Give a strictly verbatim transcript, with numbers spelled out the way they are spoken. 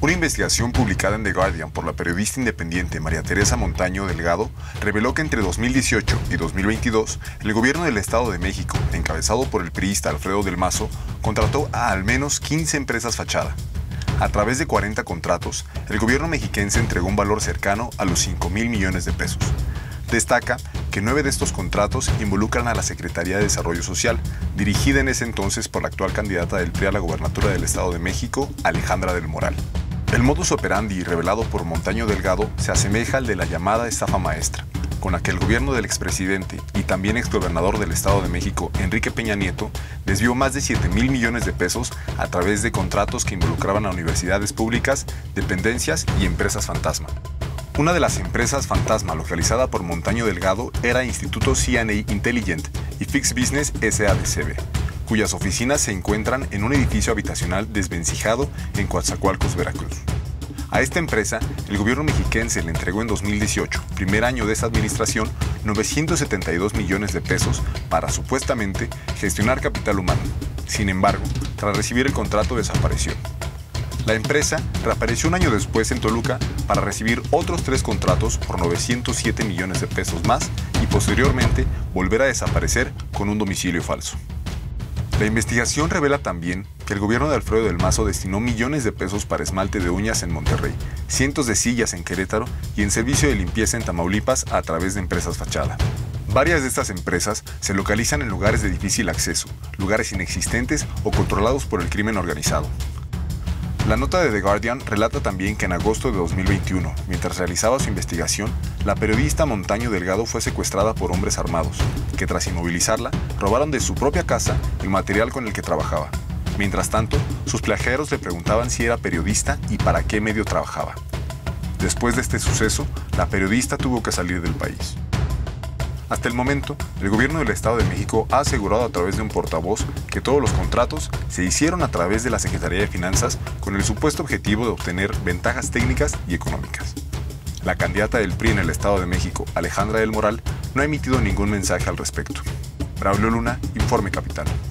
Una investigación publicada en The Guardian por la periodista independiente María Teresa Montaño Delgado reveló que entre dos mil dieciocho y dos mil veintidós, el gobierno del Estado de México, encabezado por el priista Alfredo del Mazo, contrató a al menos quince empresas fachada. A través de cuarenta contratos, el gobierno mexiquense entregó un valor cercano a los cinco mil millones de pesos. Destaca que nueve de estos contratos involucran a la Secretaría de Desarrollo Social, dirigida en ese entonces por la actual candidata del P R I a la gobernatura del Estado de México, Alejandra del Moral. El modus operandi revelado por Montaño Delgado se asemeja al de la llamada estafa maestra, con la que el gobierno del expresidente y también exgobernador del Estado de México, Enrique Peña Nieto, desvió más de siete mil millones de pesos a través de contratos que involucraban a universidades públicas, dependencias y empresas fantasma. Una de las empresas fantasma localizada por Montaño Delgado era Instituto C and A Intelligent y Fix Business S A D C B, cuyas oficinas se encuentran en un edificio habitacional desvencijado en Coatzacoalcos, Veracruz. A esta empresa, el gobierno mexiquense le entregó en dos mil dieciocho, primer año de esta administración, novecientos setenta y dos millones de pesos para, supuestamente, gestionar capital humano. Sin embargo, tras recibir el contrato desapareció. La empresa reapareció un año después en Toluca para recibir otros tres contratos por novecientos siete millones de pesos más y posteriormente volver a desaparecer con un domicilio falso. La investigación revela también que el gobierno de Alfredo del Mazo destinó millones de pesos para esmalte de uñas en Monterrey, cientos de sillas en Querétaro y en servicio de limpieza en Tamaulipas a través de empresas fachada. Varias de estas empresas se localizan en lugares de difícil acceso, lugares inexistentes o controlados por el crimen organizado. La nota de The Guardian relata también que en agosto de dos mil veintiuno, mientras realizaba su investigación, la periodista Montaño Delgado fue secuestrada por hombres armados, que tras inmovilizarla, robaron de su propia casa el material con el que trabajaba. Mientras tanto, sus plagiados le preguntaban si era periodista y para qué medio trabajaba. Después de este suceso, la periodista tuvo que salir del país. Hasta el momento, el gobierno del Estado de México ha asegurado a través de un portavoz que todos los contratos se hicieron a través de la Secretaría de Finanzas con el supuesto objetivo de obtener ventajas técnicas y económicas. La candidata del P R I en el Estado de México, Alejandra del Moral, no ha emitido ningún mensaje al respecto. Braulio Luna, Informe Capital.